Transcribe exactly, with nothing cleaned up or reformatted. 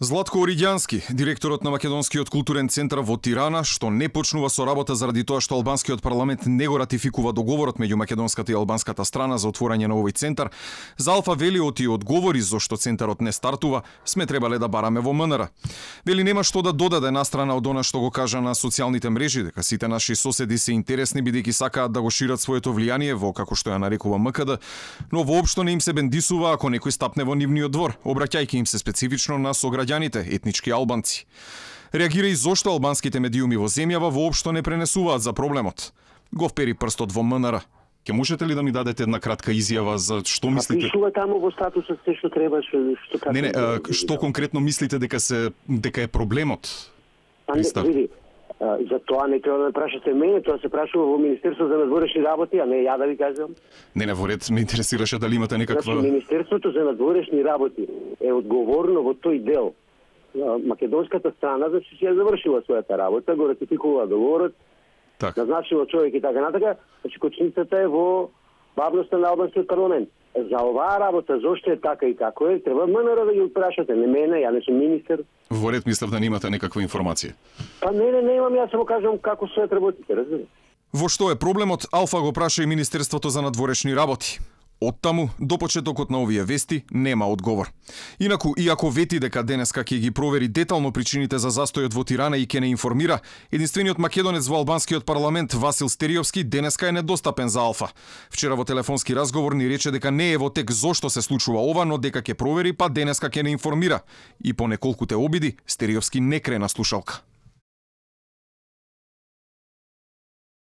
Златко Оригјански, директорот на Македонскиот културен центар во Тирана, што не почнува со работа заради тоа што албанскиот парламент не го ратификува договорот меѓу македонската и албанската страна за отворање на овој центар, за Алфа вели оти одговори зошто центарот не стартува, сме требале да бараме во МНР. Вели нема што да додаде настрана од она што го кажа на социјалните мрежи, дека сите наши соседи се интересни бидејќи сакаат да го шират своето влијание во, како што ја нарекува МКД, но воопшто не им се бендисува ако некој стапне во нивниот двор, обраќајќи им се специфично на сограѓаните етнички албанци. Реагира и зошто албанските медиуми во земјава воопшто не пренесуваат за проблемот. Го впери прстот во МНР. Ке можете ли да ми дадете една кратка изјава за што мислите? Пишува таму во статусот се што треба, што што Не, не, а, што конкретно мислите дека се дека е проблемот? А не, види, а, за тоа не треба да ме прашате мене, тоа се прашува во Министерството за надворешни работи, а не ја да ви кажам. Не, не, во ред, ме интересираше дали имате некаква... Значи, Министерството за надворешни работи е одговорно во тој дел. Македонската страна, значи, си ја завршила својата работа, го ратификува договорот, так. назначила човек и така натака, значи кочницата е во бавноста на албанскиот парламент. За оваа работа, зошто е така и како е, треба МНР да ги прашате, не мене, ја не сум министер. Во ред, мислев да немате некаква информација. Па не, не, не имам, јас само кажам како стојат работите, разбирате. Во што е проблемот, Алфа го праша и Министерството за надворешни работи. Оттаму, до почетокот на овие вести, нема одговор. Инаку, иако вети дека денеска ќе ги провери детално причините за застојот во Тирана и ќе не информира, единствениот македонец во албанскиот парламент Васил Стериовски денеска е недостапен за Алфа. Вчера во телефонски разговор ни рече дека не е во тек зошто се случува ова, но дека ќе провери, па денеска ќе не информира. И по неколкуте обиди, Стериовски не крена слушалка.